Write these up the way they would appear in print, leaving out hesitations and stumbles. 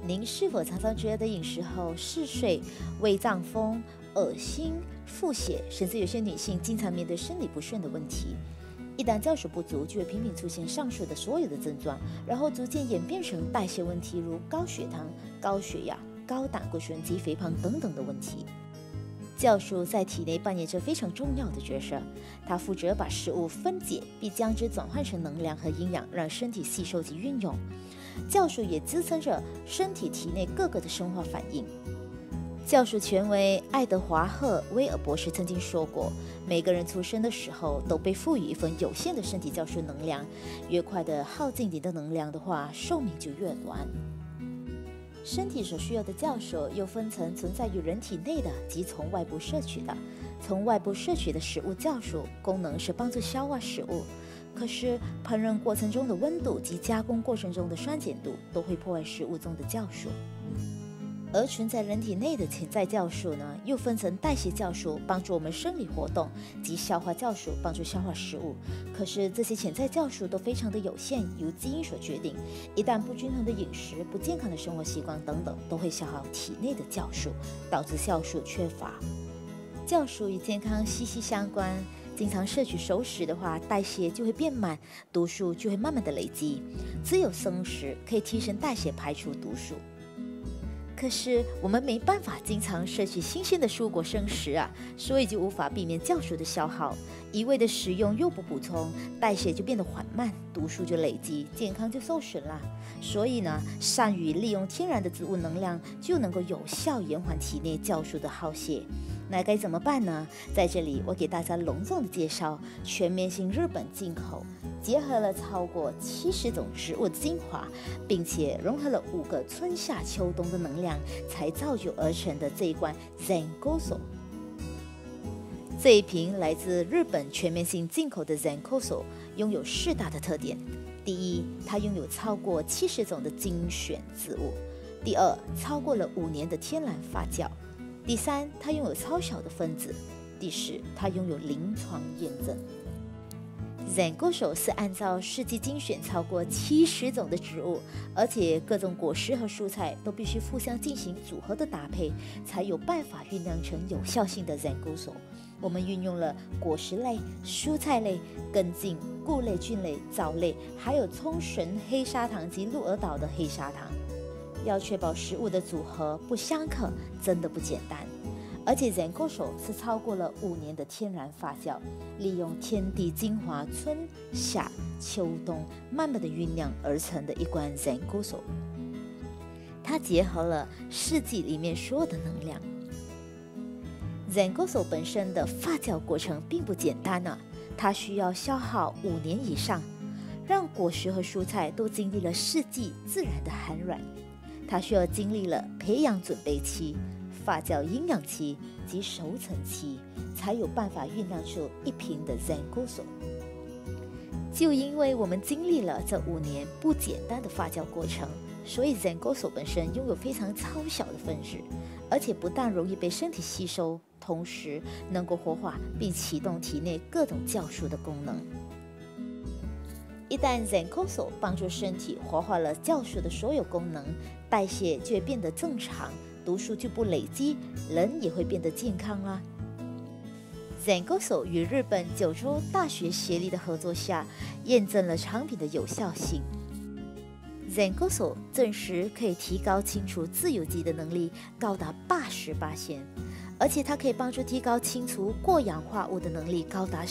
您是否常常觉得饮食后嗜睡、胃胀风、恶心、腹泻，甚至有些女性经常面对生理不顺的问题？一旦酵素不足，就会频频出现上述的所有的症状，然后逐渐演变成代谢问题，如高血糖、高血压、高胆固醇及肥胖等等的问题。酵素在体内扮演着非常重要的角色，它负责把食物分解，并将之转换成能量和营养，让身体吸收及运用。酵素也支撑着身体体内各个的生化反应。酵素权威爱德华·赫威尔博士曾经说过，每个人出生的时候都被赋予一份有限的身体酵素能量，越快的耗尽你的能量的话，寿命就越短。身体所需要的酵素又分成存在于人体内的及从外部摄取的。从外部摄取的食物酵素功能是帮助消化食物，可是烹饪过程中的温度及加工过程中的酸碱度都会破坏食物中的酵素。而存在人体内的潜在酵素呢，又分成代谢酵素，帮助我们生理活动，及消化酵素，帮助消化食物。可是这些潜在酵素都非常的有限，由基因所决定。一旦不均衡的饮食、不健康的生活习惯等等，都会消耗体内的酵素，导致酵素缺乏。酵素与健康息息相关，经常摄取熟食的话，代谢就会变慢，毒素就会慢慢的累积。只有生食可以提升代谢，排除毒素。可是我们没办法经常摄取新鲜的蔬果生食啊，所以就无法避免酵素的消耗。一味的食用又不补充，代谢就变得缓慢，毒素就累积，健康就受损啦。所以呢，善于利用天然的植物能量，就能够有效延缓体内酵素的耗泄。那该怎么办呢？在这里我给大家隆重的介绍全面性日本进口，结合了超过70种植物的精华，并且融合了5个春夏秋冬的能量，才造就而成的这一罐 Zengoso。 这一瓶来自日本全面性进口的 Zengoso 拥有4大的特点。第一，它拥有超过70种的精选植物。第二，超过了5年的天然发酵。第三，它拥有超小的分子。第四，它拥有临床验证。Zengoso 是按照四季精选超过70种的植物，而且各种果实和蔬菜都必须互相进行组合的搭配，才有办法酝酿成有效性的 Zengoso。我们运用了果实类、蔬菜类、根茎、菇类、菌类、藻类，还有冲绳黑砂糖及鹿儿岛的黑砂糖。要确保食物的组合不相克，真的不简单。而且 Zengoso 是超过了5年的天然发酵，利用天地精华春夏秋冬慢慢的酝酿而成的一罐 Zengoso。 它结合了四季里面所有的能量。Zengoso 本身的发酵过程并不简单啊，它需要消耗5年以上，让果实和蔬菜都经历了四季自然的寒软。它需要经历了培养准备期、发酵营养期及熟成期，才有办法酝酿出一瓶的 Zengoso。 就因为我们经历了这5年不简单的发酵过程，所以 Zengoso 本身拥有非常超小的分子，而且不但容易被身体吸收，同时能够活化并启动体内各种酵素的功能。一旦 Zengoso 帮助身体活化了酵素的所有功能，代谢就会变得正常，毒素就不累积，人也会变得健康啦。Zengoso 与日本九州大学协力的合作下，验证了产品的有效性。Zengoso 证实可以提高清除自由基的能力高达80%，而且它可以帮助提高清除过氧化物的能力高达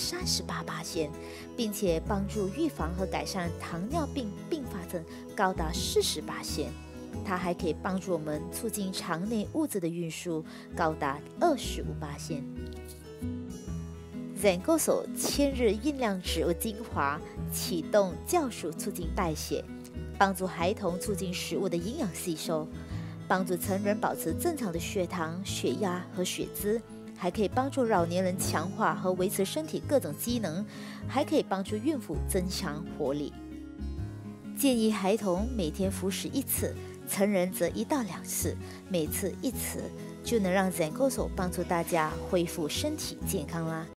38%，并且帮助预防和改善糖尿病并发症高达40%。它还可以帮助我们促进肠内物质的运输高达25%。Zengoso 千日酝酿植物精华，启动酵素促进代谢，帮助孩童促进食物的营养吸收，帮助成人保持正常的血糖、血压和血脂，还可以帮助老年人强化和维持身体各种机能，还可以帮助孕妇增强活力。建议孩童每天服食1次，成人则1到2次，每次1次，就能让 Zengoso 帮助大家恢复身体健康啦。